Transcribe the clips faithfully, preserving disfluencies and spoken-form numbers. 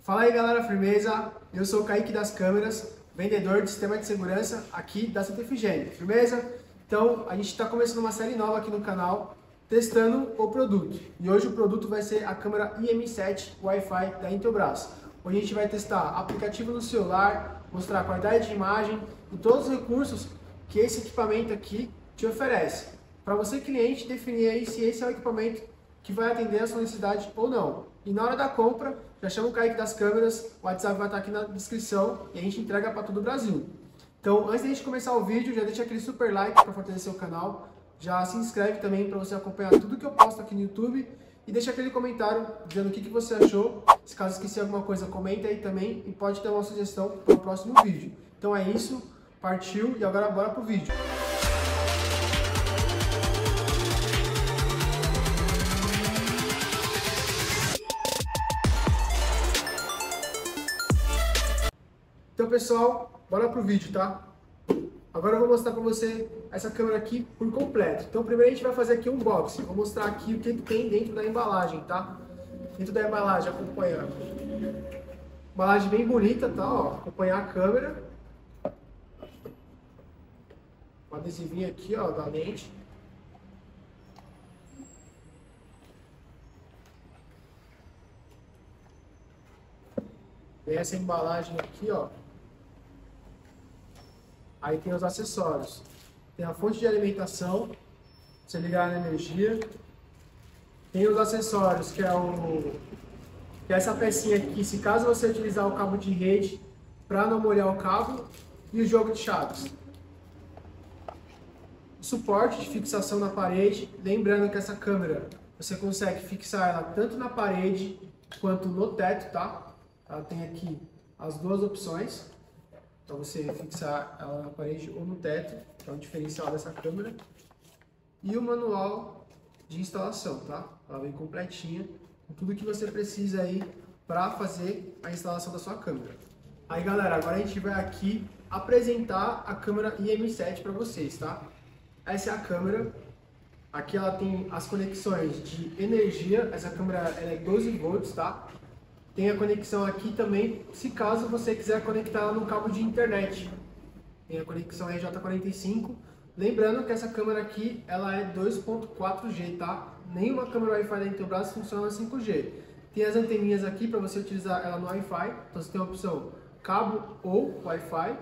Fala aí galera, firmeza? Eu sou o Kaique das câmeras, vendedor de sistema de segurança aqui da Santa Efigênia, firmeza? Então a gente está começando uma série nova aqui no canal, testando o produto. E hoje o produto vai ser a câmera I M sete Wi-Fi da Intelbras. Hoje a gente vai testar aplicativo no celular, mostrar a qualidade de imagem e todos os recursos que esse equipamento aqui te oferece. Para você cliente definir aí se esse é o equipamento que vai atender a sua necessidade ou não. E na hora da compra, já chama o Kaique das câmeras, o WhatsApp vai estar aqui na descrição e a gente entrega para todo o Brasil. Então, antes de a gente começar o vídeo, já deixa aquele super like para fortalecer o canal, já se inscreve também para você acompanhar tudo que eu posto aqui no YouTube e deixa aquele comentário dizendo o que, que você achou. Se caso esquecer alguma coisa, comenta aí também e pode ter uma sugestão para o próximo vídeo. Então é isso, partiu e agora bora pro vídeo. Então pessoal, bora pro vídeo, tá? Agora eu vou mostrar pra você essa câmera aqui por completo. Então primeiro a gente vai fazer aqui um unboxing. Vou mostrar aqui o que tem dentro da embalagem, tá? Dentro da embalagem, acompanhando. Embalagem bem bonita, tá? Ó, acompanhar a câmera. Um adesivinho aqui, ó, da lente. Tem essa embalagem aqui, ó. Aí tem os acessórios. Tem a fonte de alimentação, você ligar na energia. Tem os acessórios, que é, o, que é essa pecinha aqui, se caso você utilizar o cabo de rede para não molhar o cabo. E o jogo de chaves. O suporte de fixação na parede. Lembrando que essa câmera, você consegue fixar ela tanto na parede quanto no teto, tá? Ela tem aqui as duas opções. Para você fixar ela na parede ou no teto, que é o diferencial dessa câmera. E o manual de instalação, tá? Ela vem completinha, com tudo que você precisa aí para fazer a instalação da sua câmera. Aí galera, agora a gente vai aqui apresentar a câmera I M sete para vocês, tá? Essa é a câmera. Aqui ela tem as conexões de energia, essa câmera ela é doze volts, tá? Tem a conexão aqui também, se caso você quiser conectar ela no cabo de internet. Tem a conexão R J quarenta e cinco. Lembrando que essa câmera aqui, ela é dois ponto quatro G, tá? Nenhuma câmera Wi-Fi da Intelbras funciona cinco G. Tem as anteninhas aqui para você utilizar ela no Wi-Fi. Então você tem a opção cabo ou Wi-Fi.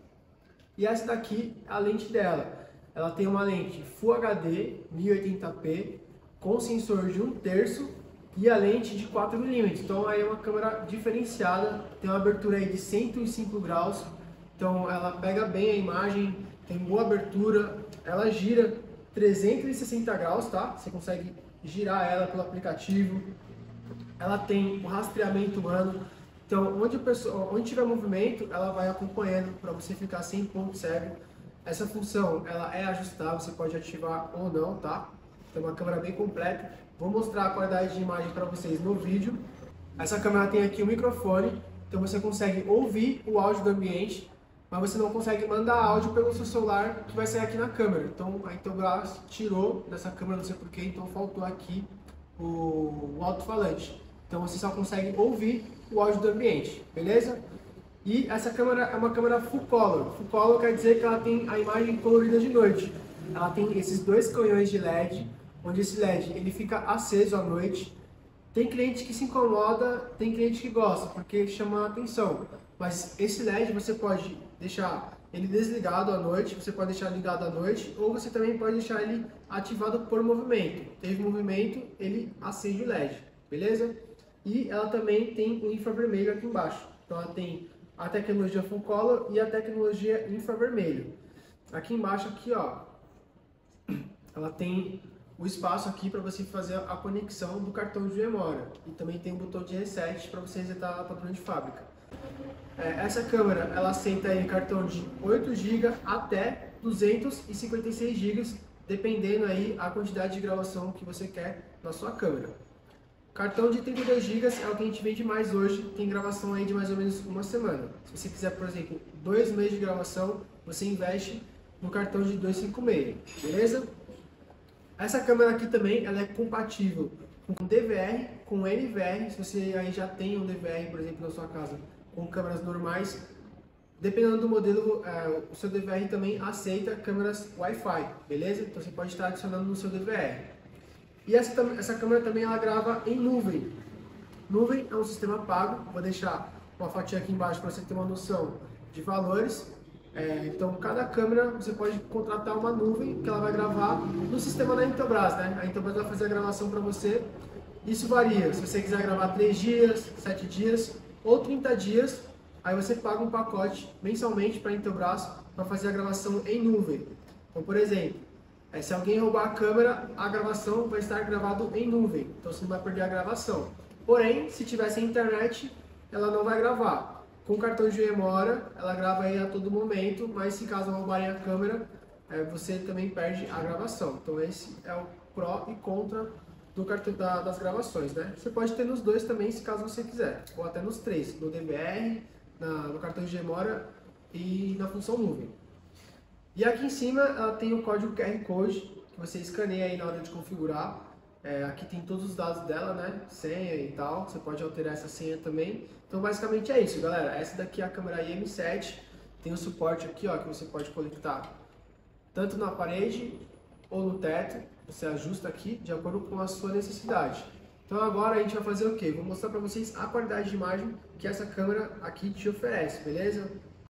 E essa daqui é a lente dela. Ela tem uma lente Full H D mil e oitenta p com sensor de um terço e a lente de quatro milímetros, então aí é uma câmera diferenciada, tem uma abertura aí de cento e cinco graus, então ela pega bem a imagem, tem boa abertura, ela gira trezentos e sessenta graus, tá? Você consegue girar ela pelo aplicativo, ela tem um rastreamento humano, então onde, a pessoa, onde tiver movimento, ela vai acompanhando para você ficar sem ponto cego. Essa função ela é ajustável, você pode ativar ou não, tá? Então é uma câmera bem completa. Vou mostrar a qualidade de imagem para vocês no vídeo. Essa câmera tem aqui o microfone, então você consegue ouvir o áudio do ambiente, mas você não consegue mandar áudio pelo seu celular que vai sair aqui na câmera. Então a Intelbras tirou dessa câmera, não sei porquê, então faltou aqui o, o alto-falante. Então você só consegue ouvir o áudio do ambiente, beleza? E essa câmera é uma câmera full color. Full color quer dizer que ela tem a imagem colorida de noite. Ela tem esses dois canhões de L E D, onde esse L E D ele fica aceso à noite. Tem cliente que se incomoda, tem cliente que gosta, porque chama a atenção. Mas esse L E D você pode deixar ele desligado à noite, você pode deixar ligado à noite, ou você também pode deixar ele ativado por movimento. Teve movimento, ele acende o L E D, beleza? E ela também tem o infravermelho aqui embaixo. Então ela tem a tecnologia Full Color e a tecnologia infravermelho. Aqui embaixo, aqui ó, ela tem o espaço aqui para você fazer a conexão do cartão de memória. E também tem um botão de reset para você resetar a padrão de fábrica. É, essa câmera, ela aceita aí cartão de oito gigas até duzentos e cinquenta e seis gigas, dependendo aí a quantidade de gravação que você quer na sua câmera. Cartão de trinta e dois gigas é o que a gente vende mais hoje, tem gravação aí de mais ou menos uma semana. Se você quiser, por exemplo, dois meses de gravação, você investe no cartão de duzentos e cinquenta e seis, beleza? Essa câmera aqui também ela é compatível com D V R com N V R, se você aí já tem um D V R, por exemplo, na sua casa, com câmeras normais, dependendo do modelo, é, o seu D V R também aceita câmeras Wi-Fi, beleza? Então você pode estar adicionando no seu D V R. E essa, essa câmera também ela grava em nuvem. Nuvem é um sistema pago, vou deixar uma fotinha aqui embaixo para você ter uma noção de valores. É, então, cada câmera você pode contratar uma nuvem que ela vai gravar no sistema da Intobras, né? A Intobras vai fazer a gravação para você. Isso varia, se você quiser gravar três dias, sete dias ou trinta dias, aí você paga um pacote mensalmente para a Intobras para fazer a gravação em nuvem. Então, por exemplo, é, se alguém roubar a câmera, a gravação vai estar gravado em nuvem, então você não vai perder a gravação. Porém, se tiver sem internet, ela não vai gravar. Com cartão de memória, ela grava aí a todo momento, mas se caso roubarem a câmera, é, você também perde a gravação. Então esse é o pró e contra do cartão da, das gravações, né? Você pode ter nos dois também, se caso você quiser, ou até nos três, no D V R, na, no cartão de memória e na função nuvem. E aqui em cima ela tem o código Q R Code, que você escaneia aí na hora de configurar. É, aqui tem todos os dados dela, né? Senha e tal. Você pode alterar essa senha também. Então basicamente é isso, galera. Essa daqui é a câmera I M sete. Tem o suporte aqui, ó, que você pode conectar tanto na parede ou no teto. Você ajusta aqui de acordo com a sua necessidade. Então agora a gente vai fazer o quê? Vou mostrar para vocês a qualidade de imagem que essa câmera aqui te oferece, beleza?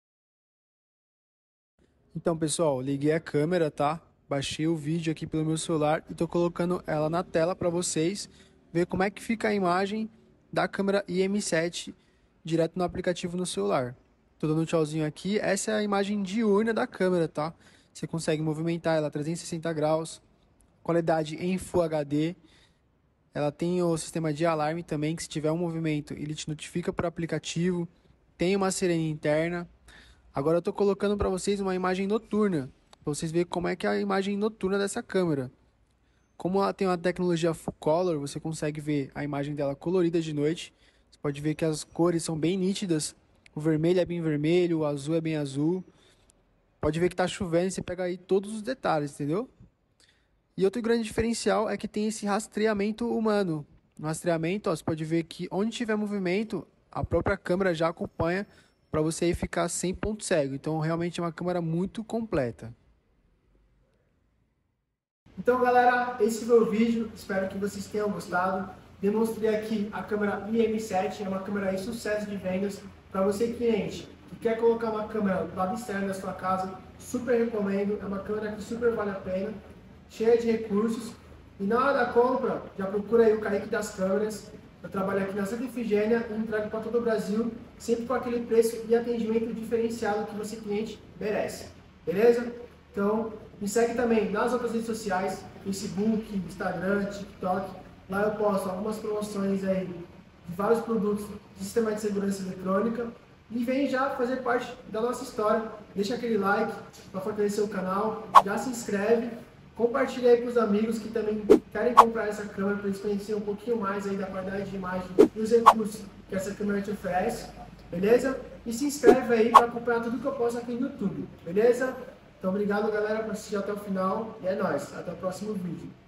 Então, pessoal, liguei a câmera, tá? Baixei o vídeo aqui pelo meu celular e estou colocando ela na tela para vocês ver como é que fica a imagem da câmera I M sete direto no aplicativo no celular. Estou dando um tchauzinho aqui. Essa é a imagem diurna da câmera, tá? Você consegue movimentar ela trezentos e sessenta graus, qualidade em Full H D. Ela tem o sistema de alarme também, que se tiver um movimento ele te notifica por aplicativo. Tem uma sirene interna. Agora eu estou colocando para vocês uma imagem noturna, para vocês verem como é que é a imagem noturna dessa câmera. Como ela tem uma tecnologia full color, você consegue ver a imagem dela colorida de noite. Você pode ver que as cores são bem nítidas. O vermelho é bem vermelho, o azul é bem azul. Pode ver que está chovendo e você pega aí todos os detalhes, entendeu? E outro grande diferencial é que tem esse rastreamento humano. No rastreamento, ó, você pode ver que onde tiver movimento, a própria câmera já acompanha para você aí ficar sem ponto cego. Então realmente é uma câmera muito completa. Então galera, esse foi o vídeo, espero que vocês tenham gostado. Demonstrei aqui a câmera I M sete, é uma câmera aí sucesso de vendas. Para você cliente que quer colocar uma câmera do lado externo da sua casa, super recomendo, é uma câmera que super vale a pena, cheia de recursos. E na hora da compra, já procura aí o Kaique das Câmeras. Eu trabalho aqui na Santa Efigênia e entrego para todo o Brasil, sempre com aquele preço e atendimento diferenciado que você cliente merece. Beleza? Então, me segue também nas outras redes sociais, Facebook, Instagram, TikTok. Lá eu posto algumas promoções aí de vários produtos de sistema de segurança eletrônica. E vem já fazer parte da nossa história. Deixa aquele like para fortalecer o canal, já se inscreve. Compartilhe aí com os amigos que também querem comprar essa câmera para eles conhecerem um pouquinho mais aí da qualidade de imagem e os recursos que essa câmera te oferece, beleza? E se inscreve aí para acompanhar tudo que eu posto aqui no YouTube, beleza? Então obrigado galera por assistir até o final e é nóis, até o próximo vídeo.